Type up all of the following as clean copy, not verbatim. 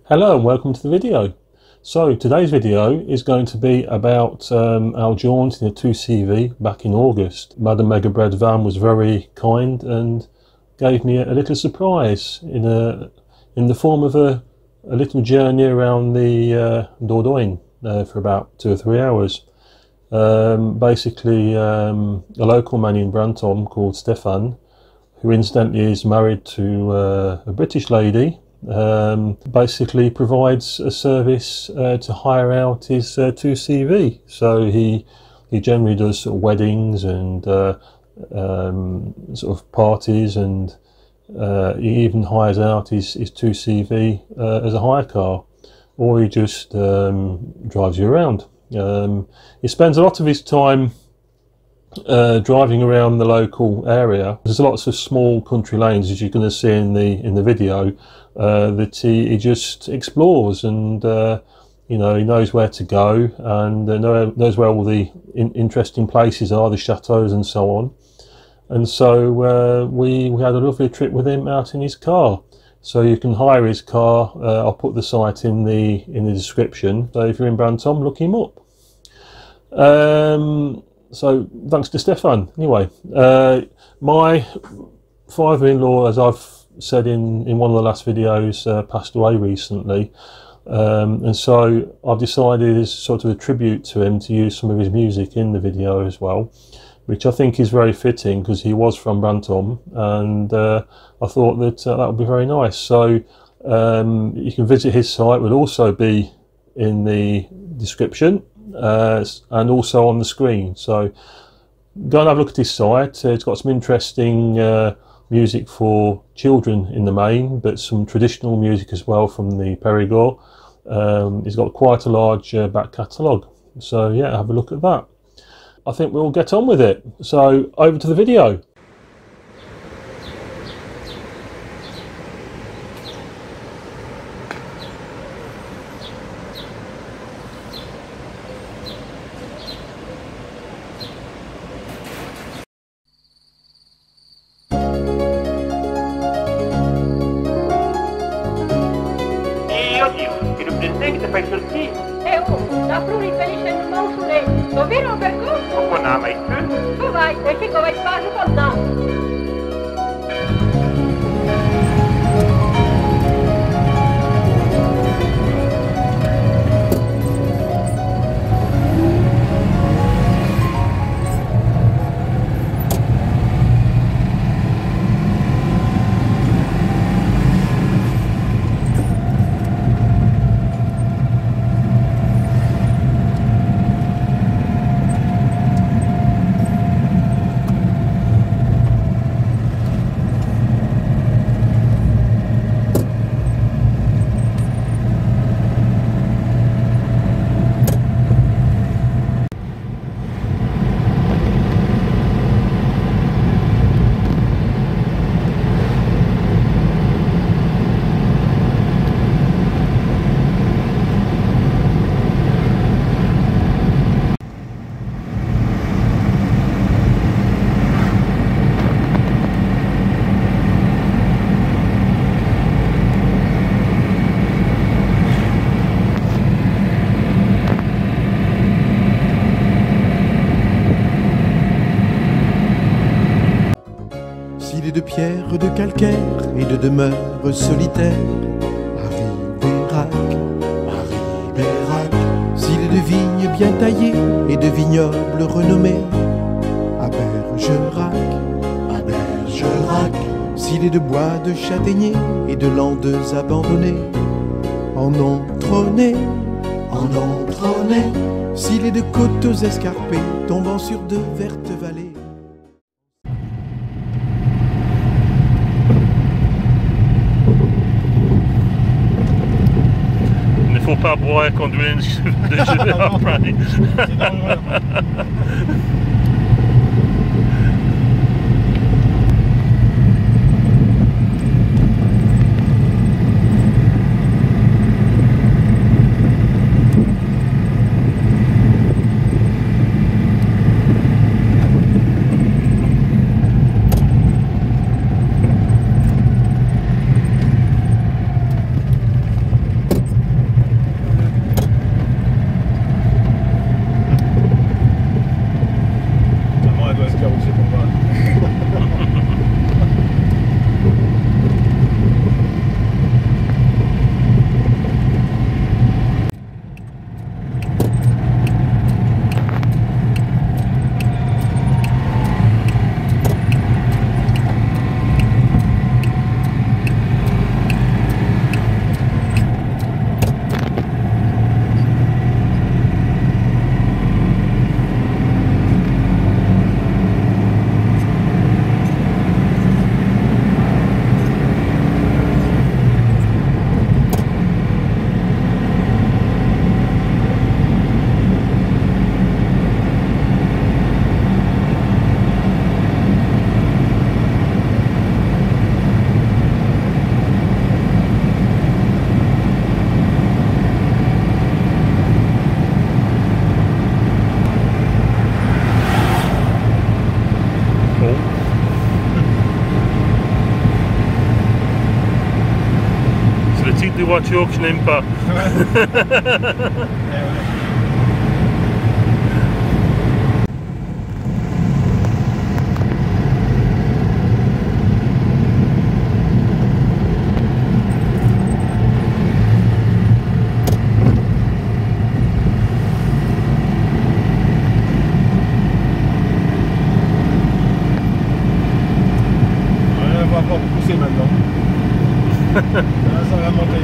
Hello and welcome to the video. So today's video is going to be about our jaunt in a 2CV back in August. Madame Megabread van was very kind and gave me a little surprise in the form of a little journey around the Dordogne for about 2 or 3 hours. Basically a local man in Brantôme called Stefan, who incidentally is married to a British lady, basically provides a service to hire out his 2CV. So he generally does sort of weddings and sort of parties, and he even hires out his 2CV as a hire car, or he just drives you around. He spends a lot of his time driving around the local area. There's lots of small country lanes, as you're going to see in the video, that he just explores, and you know, he knows where to go, and knows where all the interesting places are, the chateaus and so on. And so we had a lovely trip with him out in his car. So you can hire his car. I'll put the site in the description. So if you're in Brantôme, look him up. So thanks to Stefan. Anyway, my father-in-law, as I've said in one of the last videos, passed away recently, and so I've decided as sort of a tribute to him to use some of his music in the video as well, which I think is very fitting because he was from Brantôme, and I thought that that would be very nice. So you can visit his site, will also be in the description and also on the screen. So go and have a look at his site. It's got some interesting music for children in the main, but some traditional music as well from the Périgord. He's got quite a large back catalogue. So yeah, have a look at that. I think we'll get on with it. So over to the video. De pierre, de calcaire et de demeures solitaires, Marie-Bérac, Marie-Bérac. S'il est de vignes bien taillées et de vignobles renommés, à Bergerac, à Bergerac. S'il est de bois de châtaigniers et de landes abandonnées, en entronnés, en entronnés. S'il est de coteaux escarpés tombant sur de vertes vallées. Faut pas boire et conduire de jeu après. des voitures que je n'aime pas. On va pas pousser maintenant. Là, ça va monter.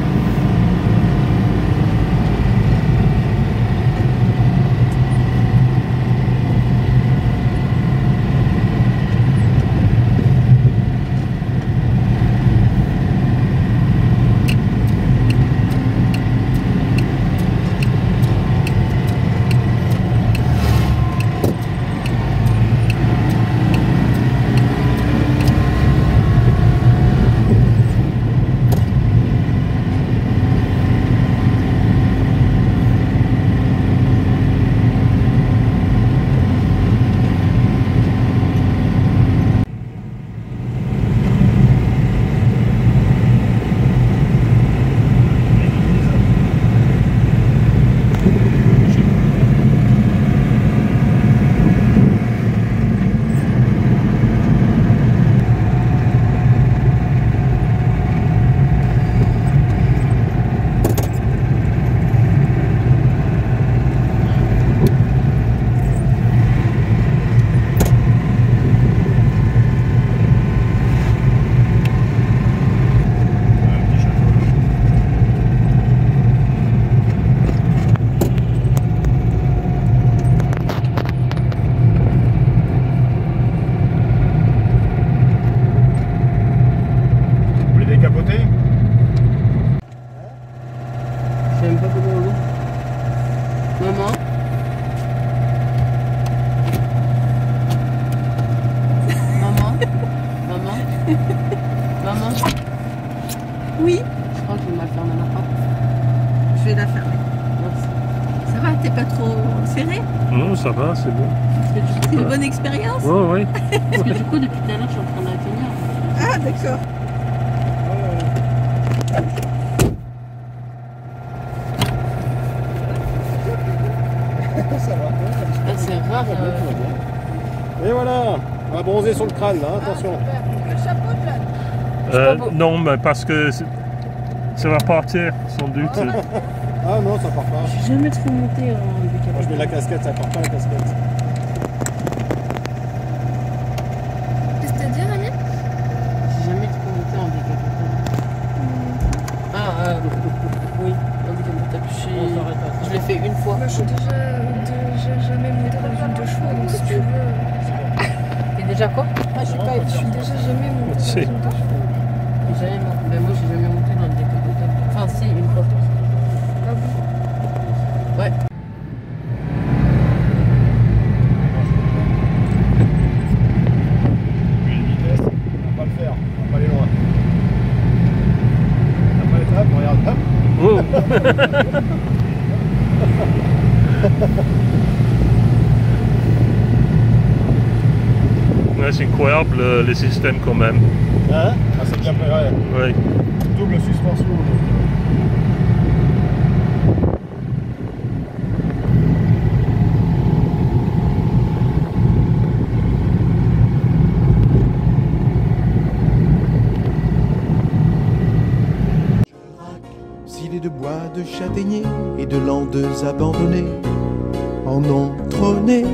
Je sais même pas comment on l'ouvre. Maman. Maman. Maman. Maman. Oui, Je crois que je vais la fermer maintenant. je vais la fermer. Merci. Ça va, t'es pas trop serré? Non, ça va, c'est bon. Parce que du C'est coup, une bonne expérience? Ouais, ouais. parce que du coup, depuis tout à l'heure, je suis en train de la tenir. Ah, d'accord. Ça va. Ah, c'est rare. Et voilà, on va bronzer sur le crâne là, attention. Le chapeau, là. Non, mais parce que ça va partir, sans doute. Ah non, ça part pas. Je suis jamais trop montée en décapotable. Moi je mets la casquette, ça part pas la casquette. Qu'est-ce que t'as dit, Rami? J'ai jamais trop monté en décapotable. Ah, oui, en décapotable. Je l'ai fait une fois. Moi, je suis déjà jamais montée dans une de chevaux, donc si tu veux. T'es déjà quoi? Je suis déjà jamais montée dans Si. une de chevaux. J'ai jamais monté. Ben, moi, j'ai jamais monté dans le décapotable. Enfin, si, une fois. Ah bon? Ouais. Une vitesse, on va pas le faire, on va pas aller loin. Après l'étape, regarde, hop. Oh. Ouais, c'est incroyable le système quand même. Hein? Ah, c'est bien préparé. Ouais. Double suspension. S'il est de bois de châtaignier et de landes abandonnées, en entronnée,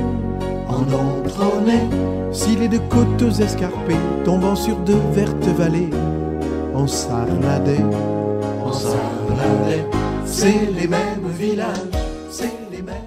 s'il est de côtes escarpées tombant sur de vertes vallées, en sarladais, c'est les mêmes villages, c'est les mêmes.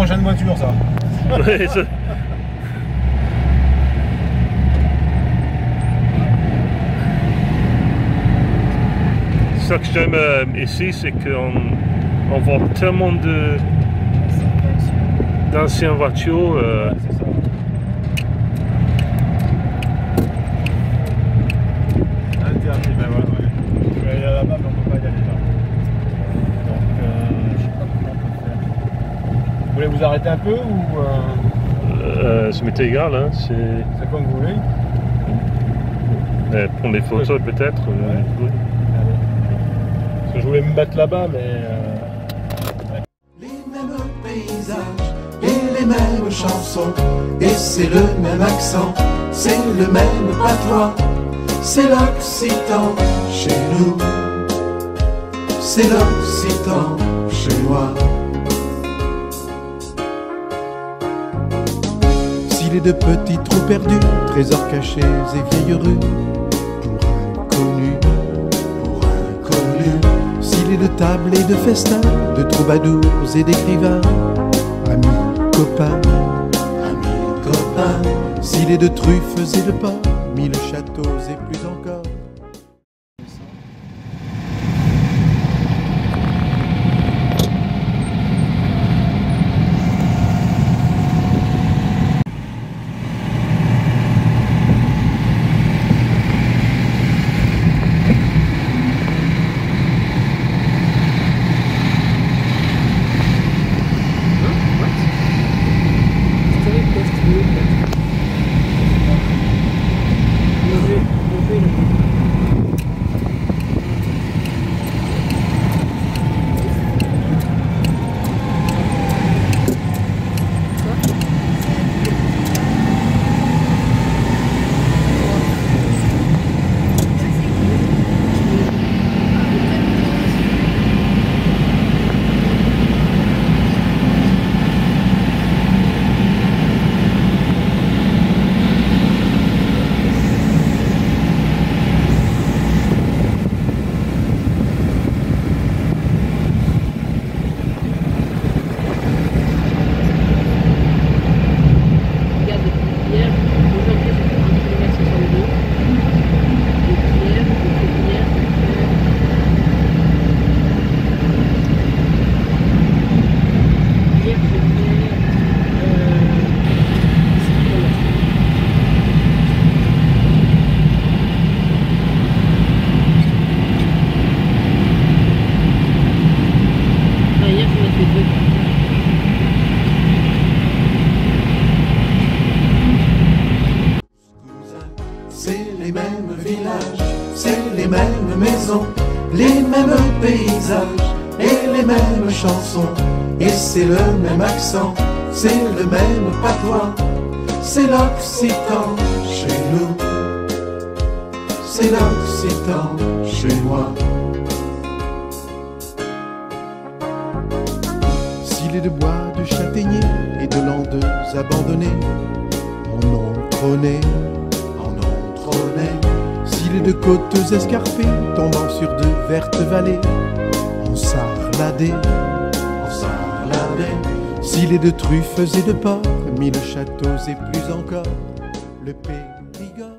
prochaine voiture, ça. Ouais, ça que j'aime ici, c'est qu'on voit tellement d'anciennes voitures. C'est ça. Interdit, ben voilà, ouais. Je vais aller là-bas, mais on peut pas y aller là. Donc, je sais pas comment on peut faire. Vous voulez vous arrêter un peu ou Ça m'était égal, hein, c'est comme vous voulez? prendre des photos peut-être. Ouais. Oui. Allez. Parce que je voulais me mettre là-bas, mais... Les mêmes paysages et les mêmes chansons, et c'est le même accent, c'est le même patois, c'est l'occitan chez nous, c'est l'occitan chez moi. S'il est de petits trous perdus, trésors cachés et vieilles rues, pour inconnus, s'il est de tables et de festins, de troubadours et d'écrivains, amis, copains, s'il est de truffes et de porcs, mille châteaux et plus encore. mêmes maisons, les mêmes paysages et les mêmes chansons. Et c'est le même accent, c'est le même patois, c'est l'occitan chez nous, c'est l'occitan chez moi. S'il est de bois de châtaignier et de landeuses abandonnées, en ont trôné, s'il est de côtes escarpées tombant sur de vertes vallées, ensarladées, s'il est de truffes et de porcs, mille châteaux et plus encore, le Périgord.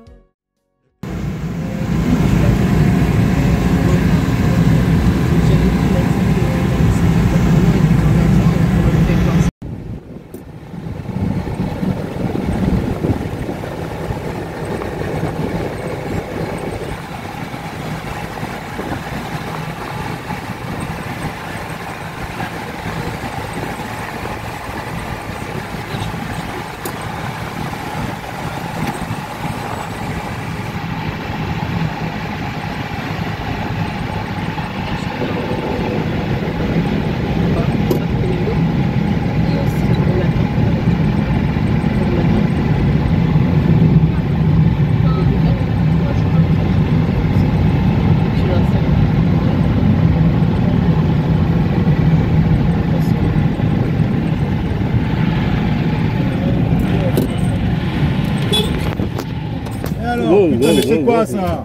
Alors, putain, mais c'est quoi ça?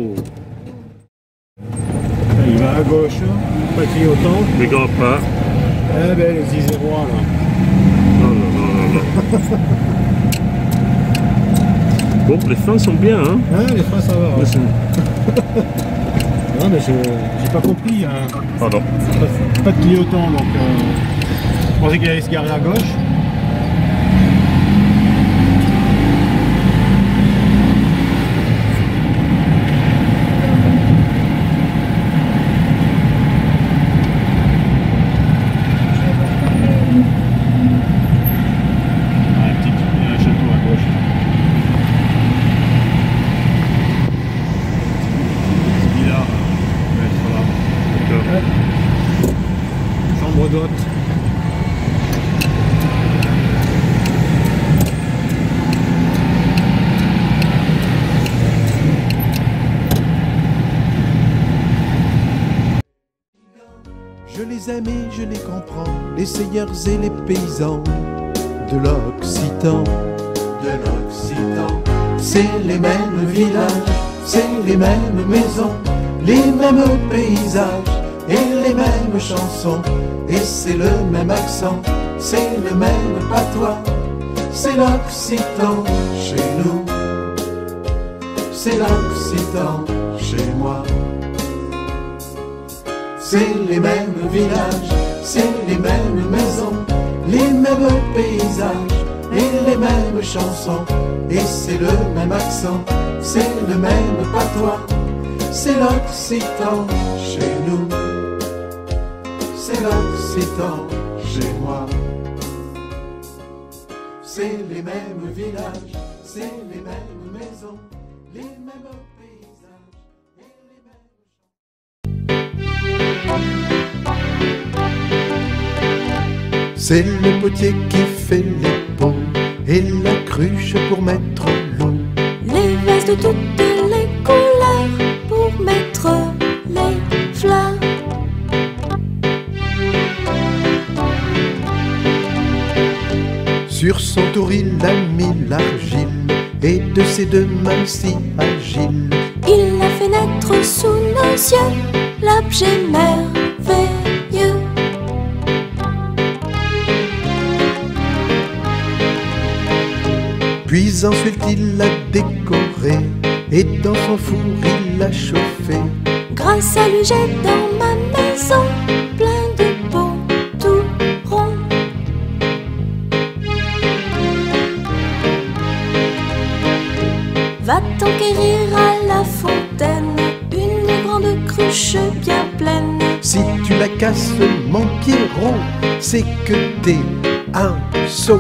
Il va à gauche, pas clignotant. Les gars pas. Eh ben, les zérois là. Bon, les freins sont bien, hein. Ouais, les freins ça va. Ouais. Non mais j'ai pas compris. Hein. Pardon. Pas de clignotant donc je pensais qu'il allait se garer à gauche. Chambre d'hôte. Je les aime et je les comprends, les seigneurs et les paysans de l'Occitan. De l'Occitan. C'est les mêmes villages, c'est les mêmes maisons, les mêmes paysages et les mêmes chansons. Et c'est le même accent, c'est le même patois. C'est l'Occitan chez nous, c'est l'Occitan chez moi. C'est les mêmes villages, c'est les mêmes maisons, les mêmes paysages et les mêmes chansons. Et c'est le même accent, c'est le même patois. C'est l'Occitan chez nous, c'est l'Occitan chez moi. C'est les mêmes villages, c'est les mêmes maisons, les mêmes paysages et les mêmes. C'est le potier qui fait les pots et la cruche pour mettre l'eau. Les vases de toutes les couleurs pour mettre les fleurs. Sur son tour il a mis l'argile et de ses deux mains si agiles Il a fait naître sous nos yeux l'objet merveilleux. Puis ensuite il l'a décoré et dans son four il l'a chauffé. Grâce à lui j'ai dans ma maison plein de pots tout ronds. Va t'enquérir à la fontaine une grande cruche bien pleine. Si tu la casses mon Pierrot, c'est que t'es un sot.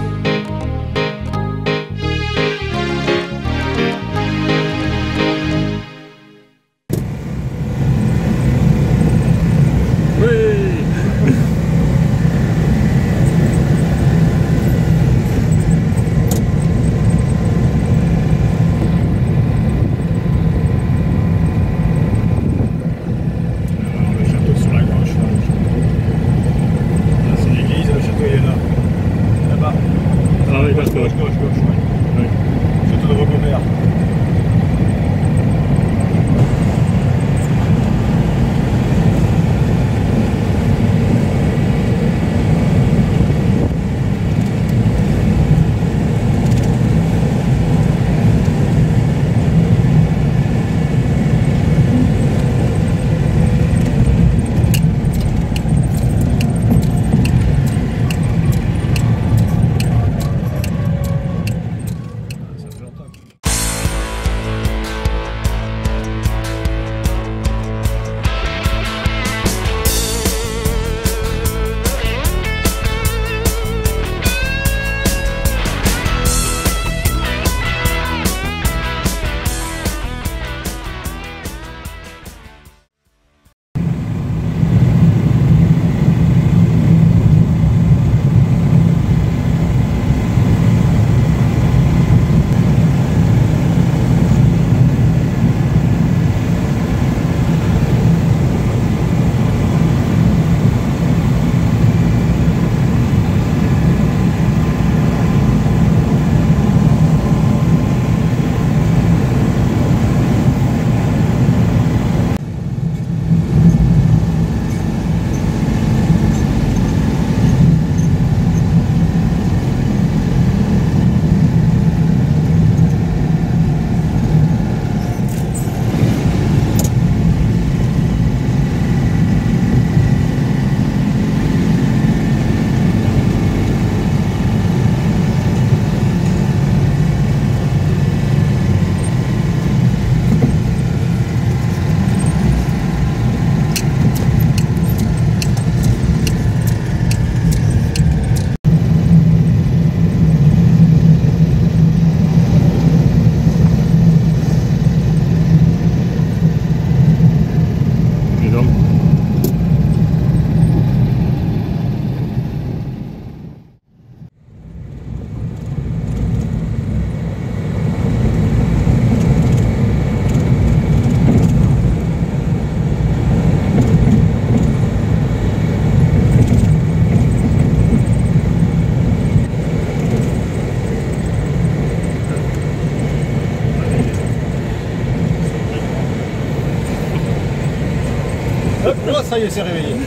Oh, ça y est, c'est réveillé.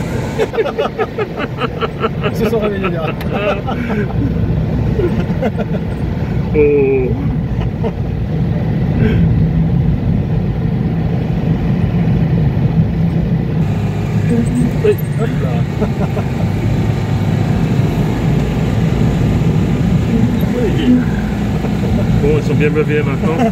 Ils se sont réveillés là. Oh. Oui. Hop là. Oui. Bon, ils sont bien réveillés maintenant.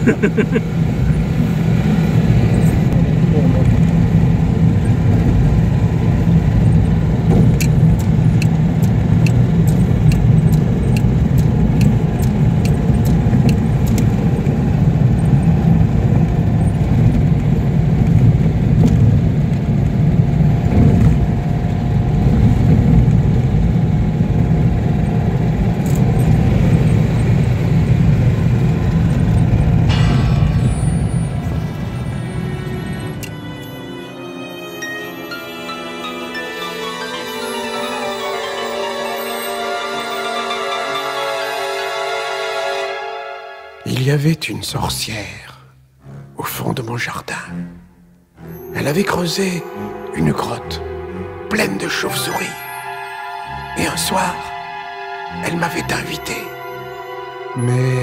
Il y avait une sorcière au fond de mon jardin. Elle avait creusé une grotte pleine de chauves-souris. Et un soir, elle m'avait invité. Mais...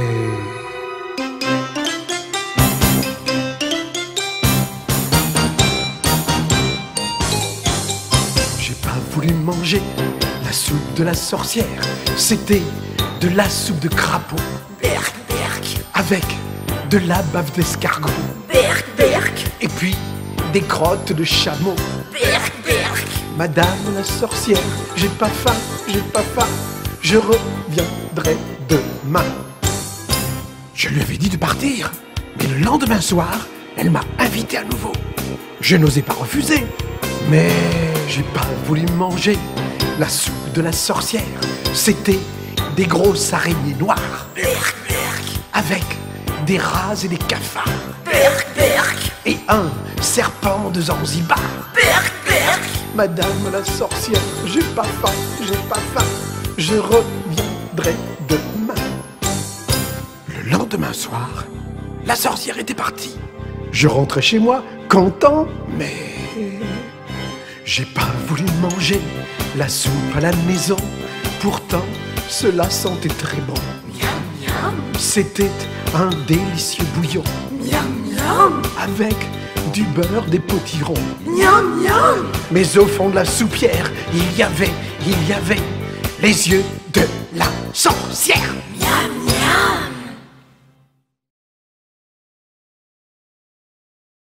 j'ai pas voulu manger la soupe de la sorcière. C'était de la soupe de crapaud. Avec de la bave d'escargot. Et puis des crottes de chameau. Madame la sorcière, j'ai pas faim, je reviendrai demain. Je lui avais dit de partir, mais le lendemain soir, elle m'a invité à nouveau. Je n'osais pas refuser, mais j'ai pas voulu manger la soupe de la sorcière. C'était des grosses araignées noires. Avec des rats et des cafards. Et un serpent de Zanzibar. Madame la sorcière, j'ai pas faim, je reviendrai demain. Le lendemain soir, la sorcière était partie. Je rentrais chez moi, content, mais... j'ai pas voulu manger la soupe à la maison. Pourtant, cela sentait très bon. C'était un délicieux bouillon. Avec du beurre, des potirons. Mais au fond de la soupière, il y avait les yeux de la sorcière.